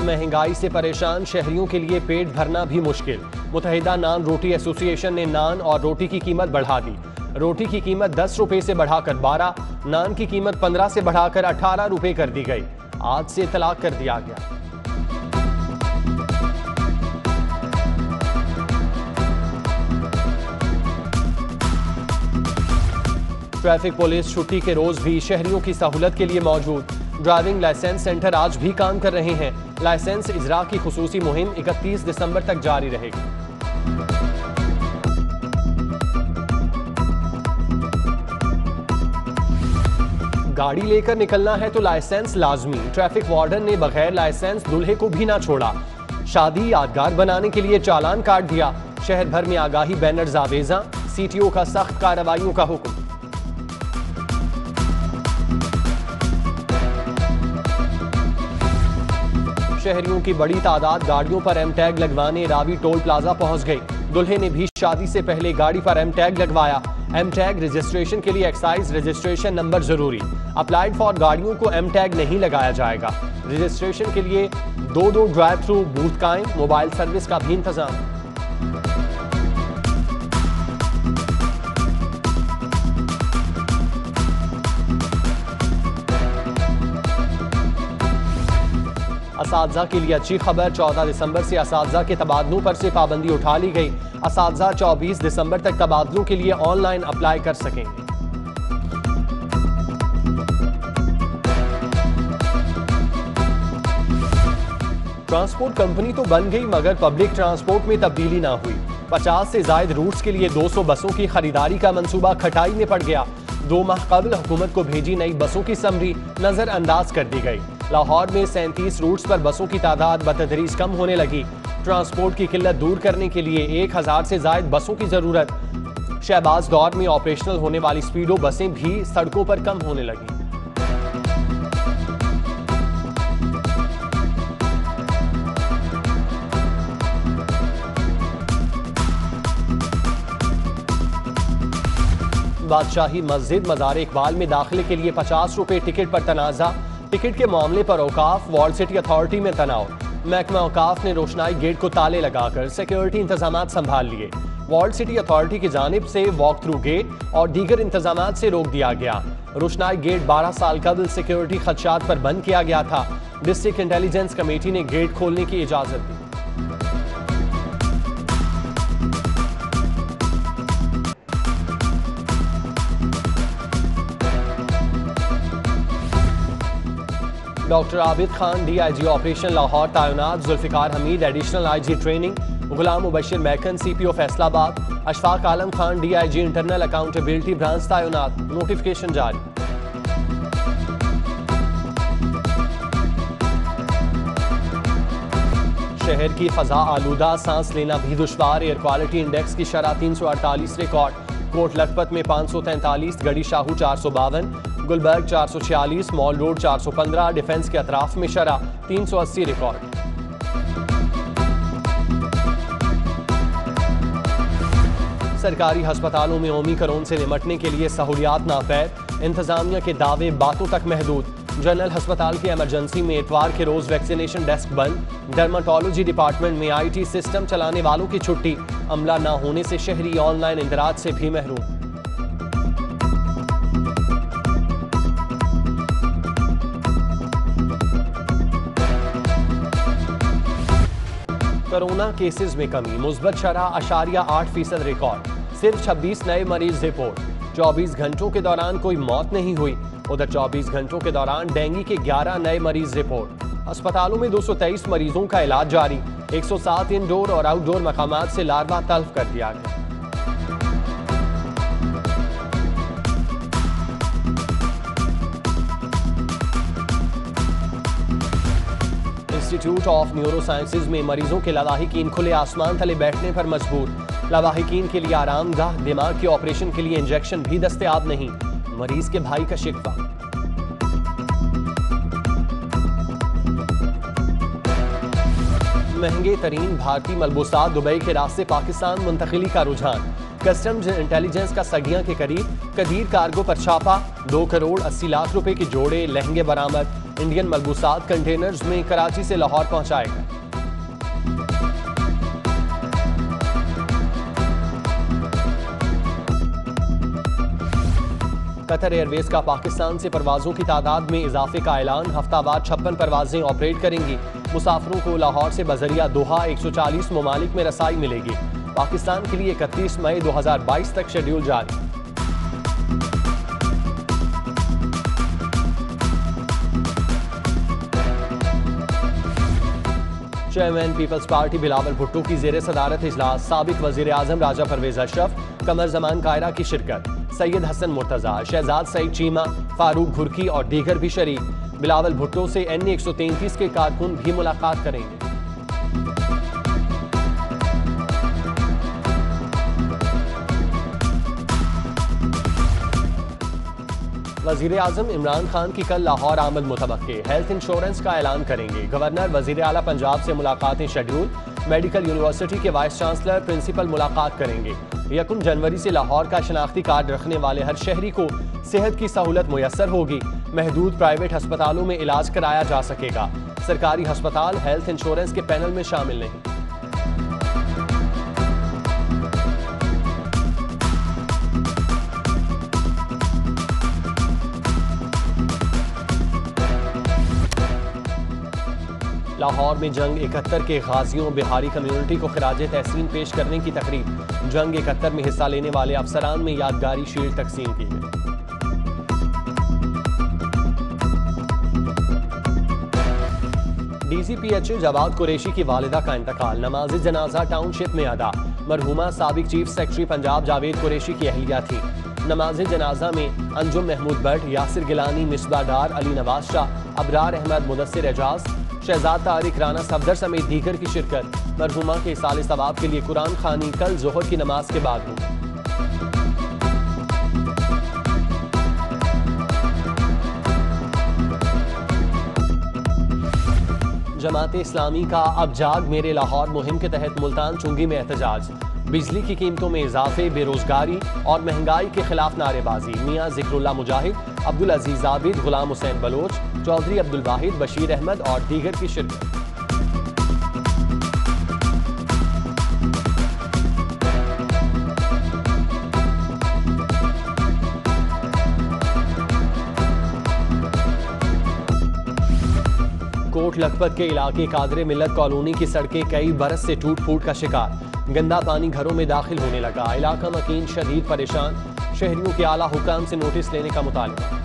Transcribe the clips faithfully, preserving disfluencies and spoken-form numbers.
महंगाई से परेशान शहरियों के लिए पेट भरना भी मुश्किल। मुत्तहिदा नान रोटी एसोसिएशन ने नान और रोटी की कीमत बढ़ा दी। रोटी की कीमत दस रुपए से बढ़ाकर बारह, नान की कीमत पंद्रह से बढ़ाकर अठारह रुपए कर दी गई। आज से तलाक कर दिया गया। ट्रैफिक पुलिस छुट्टी के रोज भी शहरियों की सहूलत के लिए मौजूद। ड्राइविंग लाइसेंस सेंटर आज भी काम कर रहे हैं। लाइसेंस इजरा की खुसूसी मुहिम इकतीस दिसंबर तक जारी रहेगी। गाड़ी लेकर निकलना है तो लाइसेंस लाजमी। ट्रैफिक वार्डन ने बगैर लाइसेंस दूल्हे को भी ना छोड़ा। शादी यादगार बनाने के लिए चालान काट दिया। शहर भर में आगाही बैनर्स आवेजा। सीटीओ का सख्त कार्रवाइयों का हुक्म। शहरियों की बड़ी तादाद गाड़ियों पर एम टैग लगवाने रावी टोल प्लाजा पहुंच गई। दुल्हे ने भी शादी से पहले गाड़ी पर एम टैग लगवाया। एम टैग रजिस्ट्रेशन के लिए एक्साइज रजिस्ट्रेशन नंबर जरूरी। अप्लाइड फॉर गाड़ियों को एम टैग नहीं लगाया जाएगा। रजिस्ट्रेशन के लिए दो दो ड्राइव थ्रू बूथ कायम। मोबाइल सर्विस का भी इंतजाम। असातिज़ा के लिए अच्छी खबर। चौदह दिसंबर से असातिज़ा के तबादलों पर से पाबंदी उठा ली गई। असातिज़ा चौबीस दिसंबर तक तबादलों के लिए ऑनलाइन अप्लाई कर सकेंगे। ट्रांसपोर्ट कंपनी तो बन गई मगर पब्लिक ट्रांसपोर्ट में तब्दीली ना हुई। पचास से ज्यादा रूट्स के लिए दो सौ बसों की खरीदारी का मंसूबा खटाई में पड़ गया। दो माह कबल हुकूमत को भेजी नई बसों की समरी नजरअंदाज कर दी गई। लाहौर में सैंतीस रूट्स पर बसों की तादाद बतदरीज कम होने लगी। ट्रांसपोर्ट की किल्लत दूर करने के लिए एक हजार से ज्यादा बसों की जरूरत। शहबाज दौर में ऑपरेशनल होने वाली स्पीडो बसें भी सड़कों पर कम होने लगी। बादशाही मस्जिद मज़ार इकबाल में दाखिले के लिए पचास रुपए टिकट पर तनाज़ा। टिकट के मामले पर औकाफ वॉल्ड सिटी अथॉरिटी में तनाव। महकमा औकाफ ने रोशनाई गेट को ताले लगाकर सिक्योरिटी इंतजाम संभाल लिए। वॉल्ड सिटी अथॉरिटी की जानिब से वॉक थ्रू गेट और दीगर इंतजाम से रोक दिया गया। रोशनाई गेट बारह साल कबल सिक्योरिटी खदशात पर बंद किया गया था। डिस्ट्रिक्ट इंटेलिजेंस कमेटी ने गेट खोलने की इजाजत दी। Doctor Abid Khan DIG operation Lahore तैनात। Zulfiqar Hamid additional IG training. Ghulam Mubashir Makan CPO Faisalabad. Ashfaq Alam Khan DIG internal accountability branch तैनात। नोटिफिकेशन जारी। शहर की फजा आलूदा, सांस लेना भी दुश्वार। एयर क्वालिटी इंडेक्स की शरह तीन सौ अड़तालीस रिकॉर्ड। कोट लखपत में पाँच सौ तैंतालीस, गड़ी शाहू चार सौ बावन, गुलबर्ग चार सौ छियालीस, मॉल रोड चार सौ पंद्रह। डिफेंस के अतराफ में शरह तीन सौ अस्सी रिकॉर्ड। सरकारी अस्पतालों में ओमिक्रॉन से निमटने के लिए सहूलियात नाफैद। इंतजामिया के दावे बातों तक महदूद। जनरल अस्पताल की इमरजेंसी में इतवार के रोज वैक्सीनेशन डेस्क बंद। डर्माटोलॉजी डिपार्टमेंट में आईटी सिस्टम चलाने वालों की छुट्टी। अमला न होने से शहरी ऑनलाइन इंदराज से भी महरूम। कोरोना केसेस में कमी। मुस्बत शरह अशारिया आठ फीसद रिकॉर्ड। सिर्फ छब्बीस नए मरीज रिपोर्ट। चौबीस घंटों के दौरान कोई मौत नहीं हुई। उधर चौबीस घंटों के दौरान डेंगू के ग्यारह नए मरीज रिपोर्ट। अस्पतालों में दो सौ तेईस मरीजों का इलाज जारी। एक सौ सात इंडोर और आउटडोर मकामात से लार्वा तल्फ कर दिया गया। इंस्टीट्यूट ऑफ न्यूरो साइंसेज में मरीजों के लवाहिकीन खुले आसमान तले बैठने पर मजबूर। लवाहिकीन के लिए आरामगाह, दिमाग के ऑपरेशन के लिए इंजेक्शन भी दस्तयाब नहीं। मरीज के भाई का शिकवा। महंगे तरीन भारतीय मलबूसात दुबई के रास्ते पाकिस्तान मुंतकिली का रुझान। कस्टम्स इंटेलिजेंस का सगियां के करीब कदीर कार्गो पर छापा। दो करोड़ अस्सी लाख रुपए के जोड़े लहंगे बरामद। इंडियन मलबूसात कंटेनर्स में कराची से लाहौर पहुंचाए गए। कतर एयरवेज का पाकिस्तान से परवाजों की तादाद में इजाफे का ऐलान। हफ्तावार छप्पन परवाजें ऑपरेट करेंगी। मुसाफिरों को लाहौर से बजरिया दोहा एक सौ चालीस ममालिक में रसाई मिलेगी। पाकिस्तान के लिए इकतीस मई दो हजार बाईस तक शेड्यूल जारी। चेयरमैन पीपल्स पार्टी बिलावल भुट्टो की जेर सदारत इजलास। साबिक वजीर आजम राजा परवेज अशरफ, कमर जमान कायरा की शिरकत। सैयद हसन मुर्तजा, शहजाद सईद चीमा, फारूक घुरकी और दीगर भी शरीक। बिलावल भुट्टो से एन एक सौ तैंतीस के कारकुन भी मुलाकात करेंगे। वजीर आजम इमरान खान की कल लाहौर आमद मुतवक्के। हेल्थ इंश्योरेंस का ऐलान करेंगे। गवर्नर वजीर आला पंजाब से मुलाकातें शेड्यूल। मेडिकल यूनिवर्सिटी के वाइस चांसलर प्रिंसिपल मुलाकात करेंगे। यकम जनवरी से लाहौर का शनाख्ती कार्ड रखने वाले हर शहरी को सेहत की सहूलत मुयस्सर होगी। महदूद प्राइवेट अस्पतालों में इलाज कराया जा सकेगा। सरकारी अस्पताल हेल्थ इंश्योरेंस के पैनल में शामिल नहीं। लाहौर में जंग इकहत्तर के गाजियों बिहारी कम्युनिटी को खिराजे तहसीन पेश करने की तकरीब। जंग इकहत्तर में हिस्सा लेने वाले अफसरान में यादगारी शील्ड तकसीम की गई। डीसीपीएच जवाद कुरैशी की वालिदा का इंतकाल। नमाज जनाजा टाउनशिप में अदा। मरहुमा साबिक चीफ सेक्रेटरी पंजाब जावेद कुरैशी की अहलिया थी। नमाज जनाजा में अंजुम महमूद भट्ट, यासिर गिलानी, मिसबा डार, अली नवाज शाह, अबरार अहमद, मुदस्सिर एजाज, शहजाद तारिक राना सफदर समेत दीगर की शिरकत। मरहुमा के साल सवाब के लिए कुरान खानी कल जोहर की नमाज के बाद हुई। जमात इस्लामी का अब जाग मेरे लाहौर मुहिम के तहत मुल्तान चुंगी में एहतजाज। बिजली की कीमतों में इजाफे, बेरोजगारी और महंगाई के खिलाफ नारेबाजी। मियाँ जिक्रुल्लाह मुजाहिद, अब्दुल अजीज आबिद, गुलाम हुसैन बलोच, चौधरी अब्दुल वाहिद, बशीर अहमद और दीगर की शिरकत। कोट लखपत के इलाके कादरे मिल्लत कॉलोनी की सड़कें कई बरस से टूट फूट का शिकार। गंदा पानी घरों में दाखिल होने लगा। इलाका मकीन शदीद परेशान। शहरियों के आला हुकाम से नोटिस लेने का मुतालबा।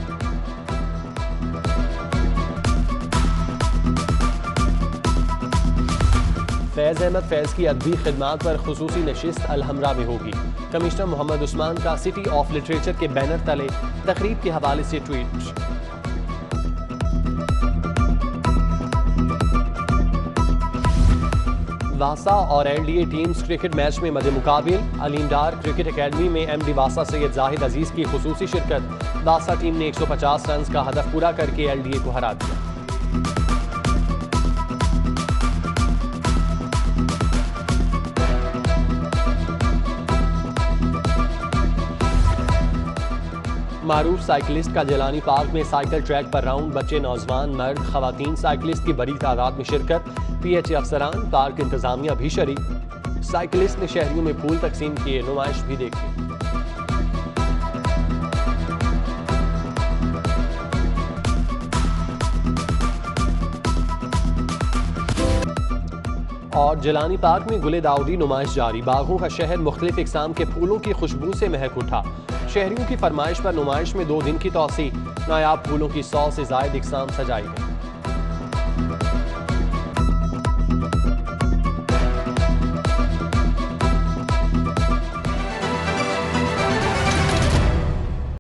फैज अहमद फैज की अदबी खिदमात पर खुसूसी नशिस्त अलहमरा में होगी। कमिश्नर मोहम्मद उस्मान का सिटी ऑफ लिटरेचर के बैनर तले तकरीब के हवाले से ट्वीट। वासा और एलडीए टीम्स क्रिकेट मैच में मदे मुकाबिल। अलीमडार क्रिकेट एकेडमी में एमडी वासा सैयद जाहिद अजीज की खुसूसी शिरकत। वासा टीम ने एक सौ पचास रन का हदफ पूरा करके एलडीए को हरा दिया। मारूफ साइकिलिस्ट का जलानी पार्क में साइकिल ट्रैक पर राउंड। बच्चे, नौजवान, मर्द, खवातीन साइकिलिस्ट की बड़ी तादाद में शिरकत। पीएचए अफसरान, पार्क इंतजामिया भी शरीक। साइकिलिस्ट ने शहरियों में फूल तकसीम किए, नुमाइश भी देखी। और जलानी पार्क में गुले दाऊदी नुमाइश जारी। बागों का शहर मुख्तलिफ इकसाम के फूलों की खुशबू से महक उठा। शहरियों की फरमाइश पर नुमाइश में दो दिन की तौसी। नायाब फूलों की सौ से जायद इकसाम सजाई गई।